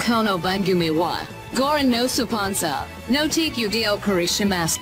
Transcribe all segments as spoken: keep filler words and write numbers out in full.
kono bangumi wa. Goran no supansa. No tiku dio karishimasu.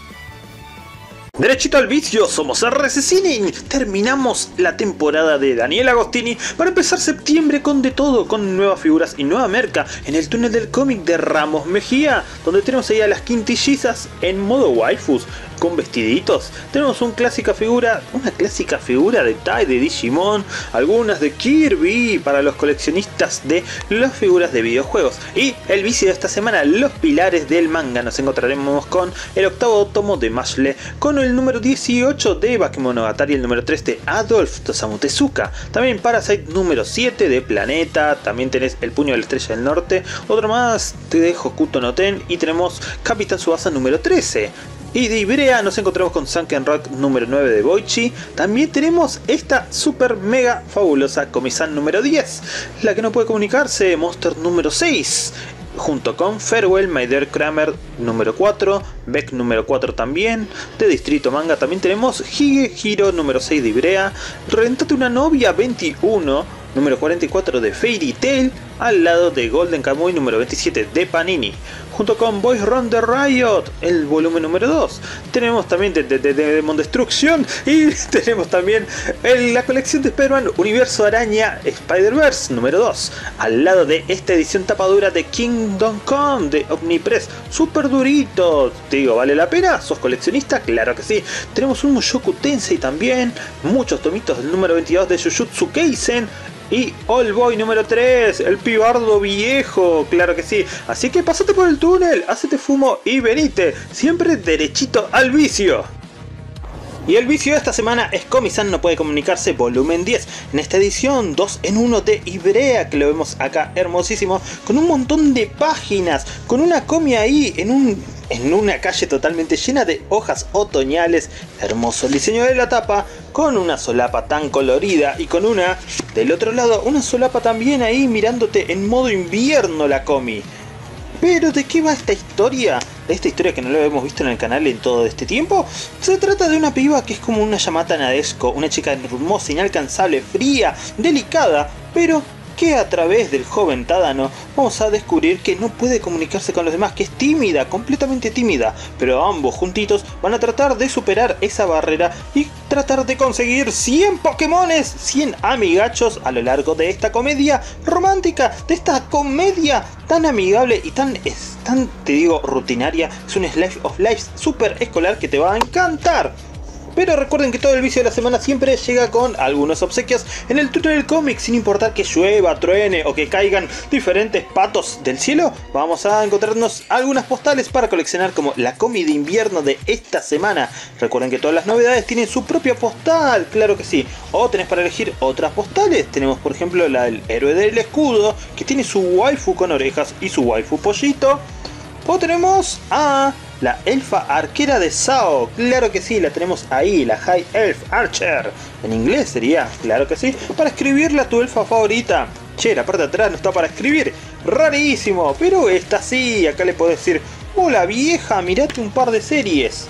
Derechito al vicio, somos R C Cine. Terminamos la temporada de Daniel Agostini para empezar septiembre con de todo, con nuevas figuras y nueva merca en el túnel del cómic de Ramos Mejía, donde tenemos ahí a las quintillizas en modo waifus, con vestiditos. Tenemos una clásica figura, una clásica figura de Tai de Digimon, algunas de Kirby para los coleccionistas de las figuras de videojuegos. Y el vicio de esta semana, los pilares del manga. Nos encontraremos con el octavo tomo de Mashle, con el número dieciocho de Bakemonogatari, el número tres de Adolf Osamu Tezuka. También Parasite número siete de Planeta. También tenés El puño de la estrella del norte, otro más de Hokuto no Ten, y tenemos Capitán Tsubasa número trece. Y de Ibrea nos encontramos con Sunken Rock número nueve de Boichi. También tenemos esta super mega fabulosa Komi-san número diez, la que no puede comunicarse, Monster número seis, junto con Farewell My Dear Kramer número cuatro, Beck número cuatro también, de Distrito Manga. También tenemos Hige Hiro número seis de Ibrea, Rentate una novia veintiuno, número cuarenta y cuatro de Fairy Tail, al lado de Golden Kamuy número veintisiete de Panini, junto con Boys Run the Riot, el volumen número dos. Tenemos también de, de, de, de Demon Destruction, y tenemos también el, la colección de Spider-Man Universo Araña Spider-Verse número dos, al lado de esta edición tapadura de Kingdom Come de Omnipress, super durito. Te digo, ¿vale la pena? ¿Sos coleccionista? Claro que sí. Tenemos un Mushoku Tensei también, muchos tomitos del número veintidós de Jujutsu Kaisen, y All Boy número tres, el pibardo viejo, claro que sí. Así que pasate por el túnel, hacete fumo y venite, siempre derechito al vicio. Y el vicio de esta semana es Komi-san no puede comunicarse volumen diez, en esta edición dos en uno de Ibrea, que lo vemos acá hermosísimo, con un montón de páginas, con una Komi ahí en un... en una calle totalmente llena de hojas otoñales, hermoso el diseño de la tapa, con una solapa tan colorida y con una, del otro lado, una solapa también ahí mirándote en modo invierno la Komi. Pero ¿de qué va esta historia? Esta historia que no lo hemos visto en el canal en todo este tiempo. Se trata de una piba que es como una Yamata Nadeshiko, una chica hermosa, inalcanzable, fría, delicada, pero que a través del joven Tadano vamos a descubrir que no puede comunicarse con los demás, que es tímida, completamente tímida, pero ambos juntitos van a tratar de superar esa barrera y tratar de conseguir cien Pokémones, cien amigachos a lo largo de esta comedia romántica, de esta comedia tan amigable y tan, es, tan te digo, rutinaria. Es un Slice of Life super escolar que te va a encantar. Pero recuerden que todo el vicio de la semana siempre llega con algunos obsequios en el túnel del cómic, sin importar que llueva, truene o que caigan diferentes patos del cielo. Vamos a encontrarnos algunas postales para coleccionar, como la Komi de invierno de esta semana. Recuerden que todas las novedades tienen su propia postal, claro que sí. O tenés para elegir otras postales. Tenemos por ejemplo la del héroe del escudo, que tiene su waifu con orejas y su waifu pollito. O tenemos a la elfa arquera de Sao, claro que sí, la tenemos ahí, la High Elf Archer, en inglés sería, claro que sí, para escribirle a tu elfa favorita. Che, la parte de atrás no está para escribir, rarísimo, pero esta sí, acá le podés decir, hola vieja, mirate un par de series.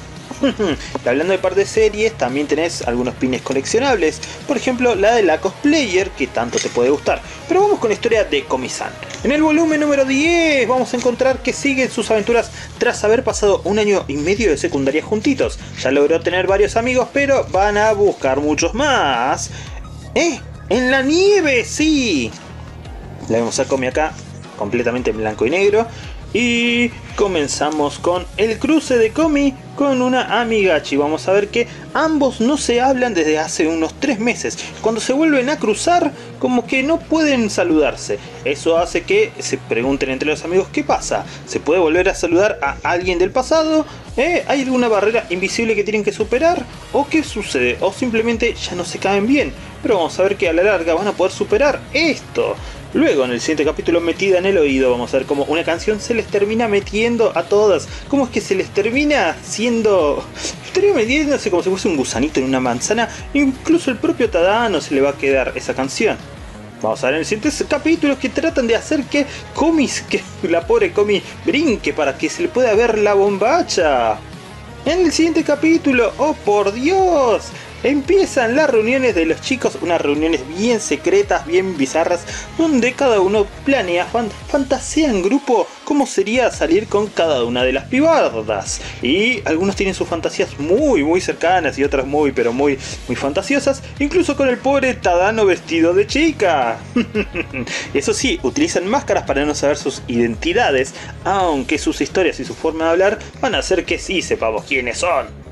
Y hablando de par de series, también tenés algunos pines coleccionables, por ejemplo la de la cosplayer, que tanto te puede gustar. Pero vamos con la historia de Komi-san. En el volumen número diez vamos a encontrar que siguen sus aventuras tras haber pasado un año y medio de secundaria juntitos. Ya logró tener varios amigos, pero van a buscar muchos más. ¡Eh! ¡En la nieve! ¡Sí! La vemos a Komi acá, completamente en blanco y negro. Y comenzamos con el cruce de Komi con una amigachi. Vamos a ver que ambos no se hablan desde hace unos tres meses. Cuando se vuelven a cruzar, como que no pueden saludarse. Eso hace que se pregunten entre los amigos qué pasa. ¿Se puede volver a saludar a alguien del pasado? ¿Eh? ¿Hay alguna barrera invisible que tienen que superar? ¿O qué sucede? ¿O simplemente ya no se caen bien? Pero vamos a ver que a la larga van a poder superar esto. Luego, en el siguiente capítulo, metida en el oído, vamos a ver cómo una canción se les termina metiendo a todas. Cómo es que se les termina siendo... termina metiéndose como si fuese un gusanito en una manzana. Incluso el propio Tadano se le va a quedar esa canción. Vamos a ver en el siguiente capítulo que tratan de hacer que Komi, que la pobre Komi brinque para que se le pueda ver la bombacha. En el siguiente capítulo, ¡oh por Dios!, empiezan las reuniones de los chicos, unas reuniones bien secretas, bien bizarras, donde cada uno planea, fan, fantasea en grupo cómo sería salir con cada una de las pibardas. Y algunos tienen sus fantasías muy muy cercanas y otras muy pero muy muy fantasiosas, incluso con el pobre Tadano vestido de chica. Eso sí, utilizan máscaras para no saber sus identidades, aunque sus historias y su forma de hablar van a hacer que sí sepamos quiénes son.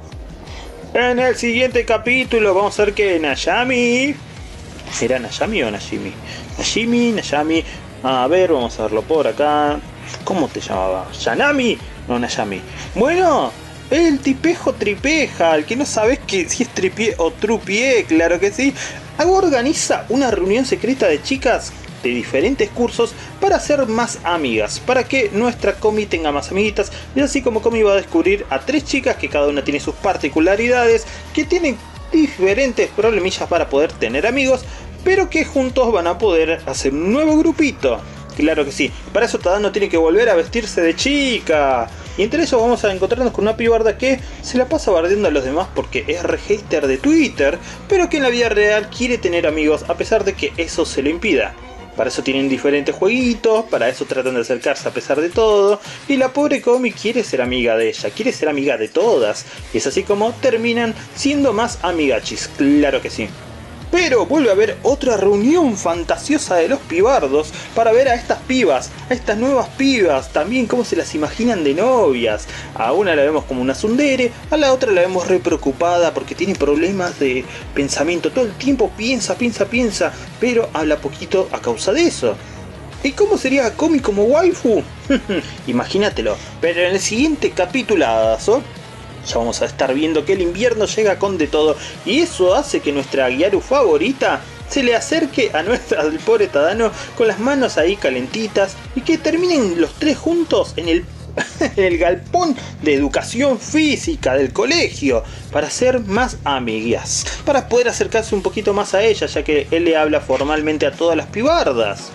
En el siguiente capítulo vamos a ver que Nayami... ¿Era Nayami o Najimi? Najimi, Nayami... A ver, vamos a verlo por acá... ¿Cómo te llamaba? ¿Yanami? No, Nayami. Bueno, el tipejo tripeja, el que no sabes que si es tripié o trupié, claro que sí. Organiza una reunión secreta de chicas de diferentes cursos para ser más amigas, para que nuestra Komi tenga más amiguitas, y así como Komi va a descubrir a tres chicas que cada una tiene sus particularidades, que tienen diferentes problemillas para poder tener amigos, pero que juntos van a poder hacer un nuevo grupito. Claro que sí, para eso Tadano tiene que volver a vestirse de chica. Y entre eso vamos a encontrarnos con una pibarda que se la pasa bardeando a los demás porque es re hater de Twitter, pero que en la vida real quiere tener amigos a pesar de que eso se lo impida. Para eso tienen diferentes jueguitos, para eso tratan de acercarse a pesar de todo. Y la pobre Komi quiere ser amiga de ella, quiere ser amiga de todas. Y es así como terminan siendo más amigachis, claro que sí. Pero vuelve a haber otra reunión fantasiosa de los pibardos para ver a estas pibas, a estas nuevas pibas, también cómo se las imaginan de novias. A una la vemos como una tsundere, a la otra la vemos re preocupada porque tiene problemas de pensamiento. Todo el tiempo piensa, piensa, piensa, pero habla poquito a causa de eso. ¿Y cómo sería Komi como waifu? Imagínatelo. Pero en el siguiente capitulazo ya vamos a estar viendo que el invierno llega con de todo, y eso hace que nuestra Gyaru favorita se le acerque a nuestra, al pobre Tadano con las manos ahí calentitas, y que terminen los tres juntos en el, en el galpón de educación física del colegio para ser más amigas, para poder acercarse un poquito más a ella, ya que él le habla formalmente a todas las pibardas.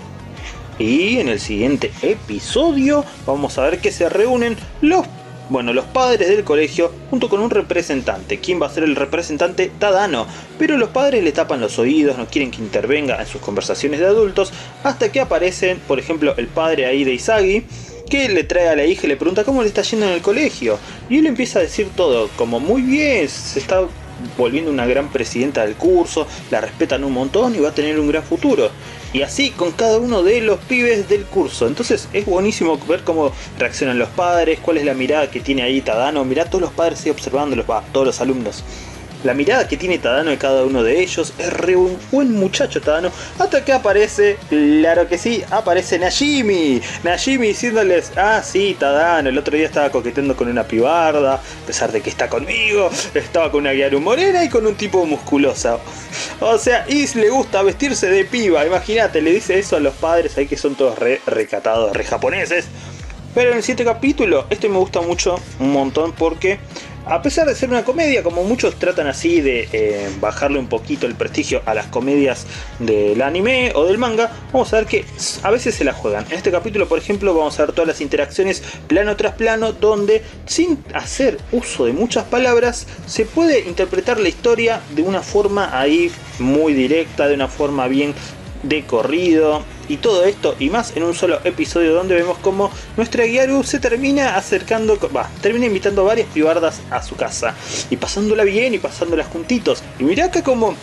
Y en el siguiente episodio vamos a ver que se reúnen los Bueno, los padres del colegio junto con un representante. ¿Quién va a ser el representante? Tadano. Pero los padres le tapan los oídos, no quieren que intervenga en sus conversaciones de adultos, hasta que aparecen, por ejemplo, el padre ahí de Isagi, que le trae a la hija y le pregunta cómo le está yendo en el colegio. Y él empieza a decir todo, como muy bien, se está volviendo una gran presidenta del curso, la respetan un montón y va a tener un gran futuro. Y así con cada uno de los pibes del curso. Entonces es buenísimo ver cómo reaccionan los padres, cuál es la mirada que tiene ahí Tadano. Mirá, todos los padres ahí observándolos, va, todos los alumnos. La mirada que tiene Tadano de cada uno de ellos, es re un buen muchacho Tadano, hasta que aparece, claro que sí, aparece Najimi. Najimi diciéndoles, ah sí, Tadano, el otro día estaba coqueteando con una pibarda, a pesar de que está conmigo, estaba con una Gyaru morena y con un tipo musculosa. O sea, y le gusta vestirse de piba, imagínate, le dice eso a los padres ahí que son todos re recatados, re japoneses. Pero en el siguiente capítulo, este me gusta mucho, un montón, porque a pesar de ser una comedia, como muchos tratan así de eh, bajarle un poquito el prestigio a las comedias del anime o del manga, vamos a ver que a veces se la juegan. En este capítulo, por ejemplo, vamos a ver todas las interacciones plano tras plano, donde sin hacer uso de muchas palabras, se puede interpretar la historia de una forma ahí muy directa, de una forma bien de corrido, y todo esto y más en un solo episodio, donde vemos como nuestra Gyaru se termina acercando, va, termina invitando a varias pibardas a su casa y pasándola bien y pasándolas juntitos. Y mirá acá como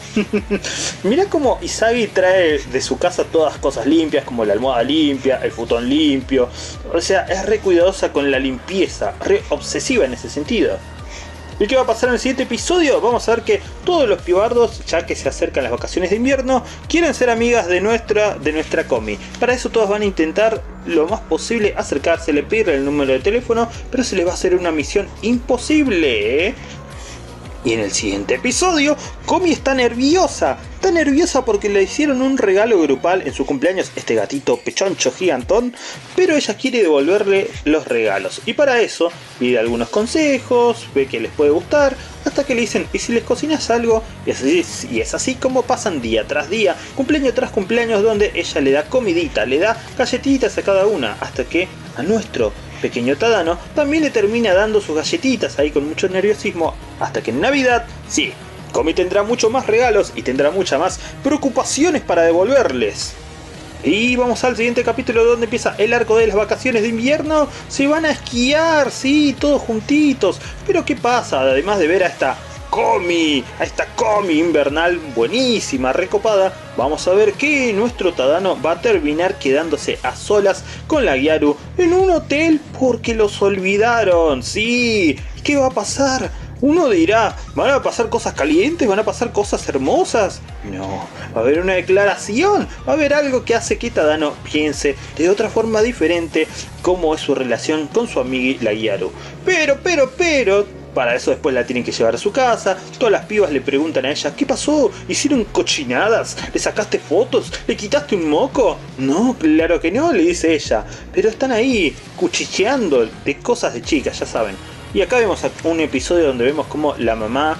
mirá como Isagi trae de su casa todas cosas limpias, como la almohada limpia, el futón limpio, o sea, es re cuidadosa con la limpieza, re obsesiva en ese sentido. ¿Y qué va a pasar en el siguiente episodio? Vamos a ver que todos los pibardos, ya que se acercan las vacaciones de invierno, quieren ser amigas de nuestra, de nuestra Komi. Para eso todas van a intentar lo más posible acercársele, pedirle el número de teléfono, pero se les va a hacer una misión imposible, ¿eh? Y en el siguiente episodio, Komi está nerviosa. Está nerviosa porque le hicieron un regalo grupal en su cumpleaños, este gatito pechoncho gigantón, pero ella quiere devolverle los regalos. Y para eso pide algunos consejos, ve que les puede gustar, hasta que le dicen, ¿y si les cocinas algo? Y es así, y es así como pasan día tras día, cumpleaños tras cumpleaños, donde ella le da comidita, le da galletitas a cada una, hasta que a nuestro pequeño Tadano también le termina dando sus galletitas ahí con mucho nerviosismo, hasta que en Navidad, sí, Komi tendrá mucho más regalos y tendrá muchas más preocupaciones para devolverles. Y vamos al siguiente capítulo donde empieza el arco de las vacaciones de invierno. Se van a esquiar, sí, todos juntitos. Pero ¿qué pasa? Además de ver a esta Komi, a esta Komi invernal buenísima, recopada, vamos a ver que nuestro Tadano va a terminar quedándose a solas con la Gyaru en un hotel porque los olvidaron. Sí, ¿qué va a pasar? Uno dirá, ¿van a pasar cosas calientes? ¿Van a pasar cosas hermosas? No, va a haber una declaración, va a haber algo que hace que Tadano piense de otra forma diferente cómo es su relación con su amiga la Gyaru. Pero, pero, pero, para eso después la tienen que llevar a su casa. Todas las pibas le preguntan a ella, ¿qué pasó? ¿Hicieron cochinadas? ¿Le sacaste fotos? ¿Le quitaste un moco? No, claro que no, le dice ella. Pero están ahí, cuchicheando de cosas de chicas, ya saben. Y acá vemos un episodio donde vemos como la mamá...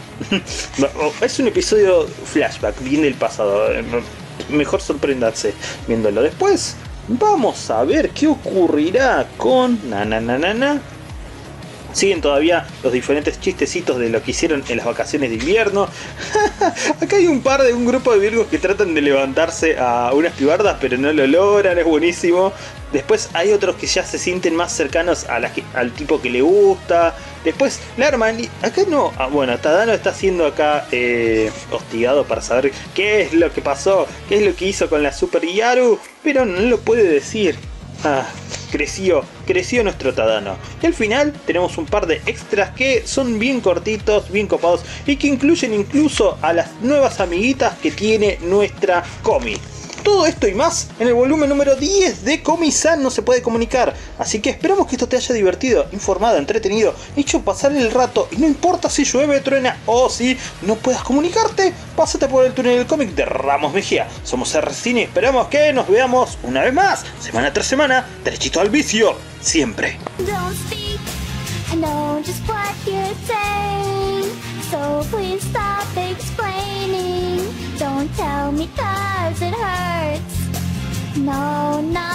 es un episodio flashback, bien del pasado. Mejor sorprenderse viéndolo después. Vamos a ver qué ocurrirá con... Na, na, na, na, na. Siguen todavía los diferentes chistecitos de lo que hicieron en las vacaciones de invierno. Acá hay un par de un grupo de virgos que tratan de levantarse a unas pibardas, pero no lo logran, es buenísimo. Después hay otros que ya se sienten más cercanos a la, al tipo que le gusta. Después la hermana... Acá no... Ah, bueno, Tadano está siendo acá eh, hostigado para saber qué es lo que pasó, qué es lo que hizo con la Super Gyaru, pero no lo puede decir. Ah, creció, creció nuestro Tadano. Y al final tenemos un par de extras que son bien cortitos, bien copados y que incluyen incluso a las nuevas amiguitas que tiene nuestra Komi. Todo esto y más en el volumen número diez de Komi-san no se puede comunicar. Así que esperamos que esto te haya divertido, informado, entretenido, hecho pasar el rato. Y no importa si llueve, truena o si no puedas comunicarte, pásate por el túnel del cómic de Ramos Mejía. Somos R Cine y esperamos que nos veamos una vez más, semana tras semana, derechito al vicio, siempre. Don't speak, I know just what you're saying, so please stop explaining. Don't tell me cause it hurts. No, no.